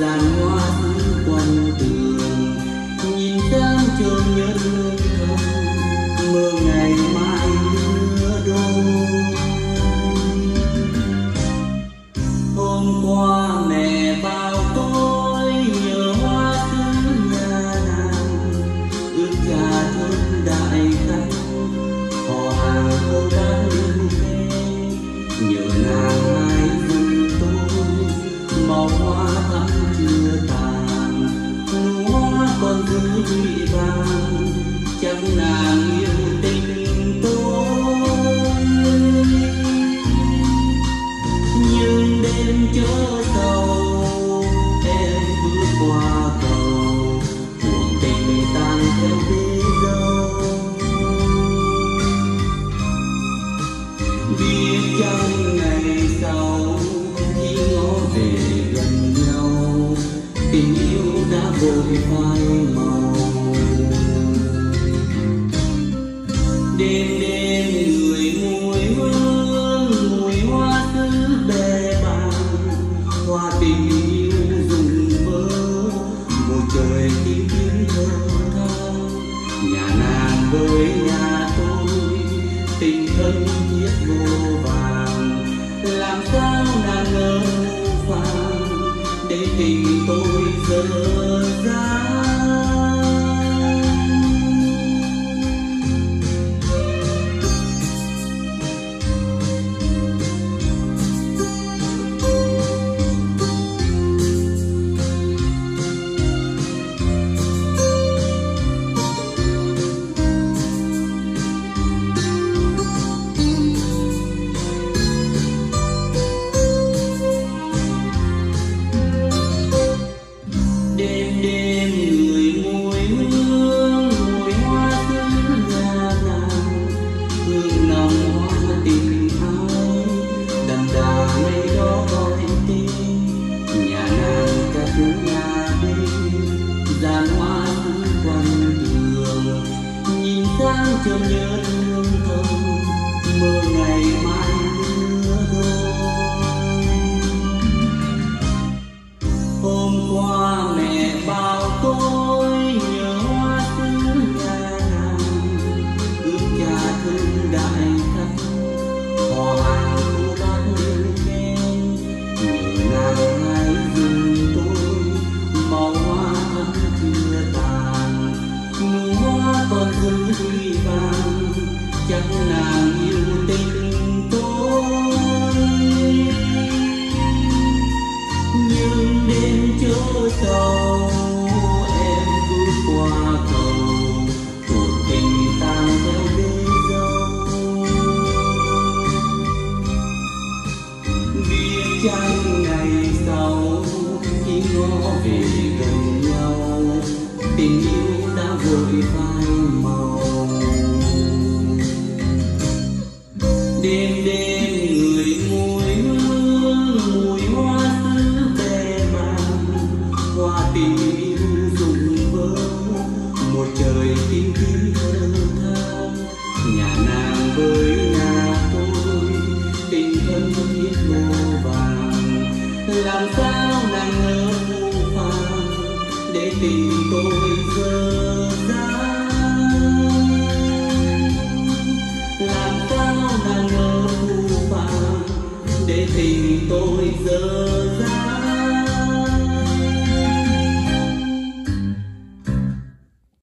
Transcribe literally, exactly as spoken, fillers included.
dàn hoa thứ quanh tường, nhìn sang chôn nhớ thương thầm, mơ ngày mai lứa đôi. Hôm qua mẹ bảo tôi nhớ hoa xứ nhà nàng, ước cha thôn đại khách họ hàng cô đã lưu về, nhớ nàng hãy dùm tôi màu hoa thắm chưa tàn, nụ hoa còn giữ nhụy vàng, chắc nàng yêu tình tôi. Nhưng đêm chớ sầu em bước qua cầu, cuộc tình tan theo bế dâu. Biết chăng ngày sau khi ngó về gần nhau, tình yêu đã vội phai màu. Đêm đêm người mùi hương, mùi hoa xứ bè bàng, hoa tình yêu rụng vỡ, bầu trời tim tiếng thơ than. Nhà nàng với nhà tôi tình thân thiết vô vàng, làm sao nàng ngờ phàng để tình tôi dở dang. Đêm đêm người mùi hương, mùi hoa xứ nhà nàng, hương nồng hoa tình ái, đậm đà ngày đó gọi tên. Nhà nàng cất nhà bên, dàn hoa xứ quanh đường, nhìn sang chợt nhớ thương thầm, mơ ngày mai lứa đôi. Hôm qua mẹ bảo tôi nhớ hoa xứ nhà nàng, ước cha thương đại khách họ hàng cô bác lưu khen, nhớ nàng hãy dùm tôi màu hoa thắm chưa tàn, nụ hoa còn giữ nhụy vàng, chắc nàng yêu tình tôi. Nhưng đêm chớ sầu em bước qua cầu, cuộc tình tan theo bế dâu. Biết chăng ngày sau khi ngó về gần nhau, tình yêu đã vội phai màu. Đêm đêm người mùi hương, mùi hoa xứ bè bàng, hoa tình yêu rụng vỡ, một trời tim tim thơ than. Nhà nàng với nhà tôi tình thân thiết vô vàng, làm sao nàng ngỡ phù phàng để tình tôi dở dang. Làm sao nàng ngỡ phù phàng để tình tôi dở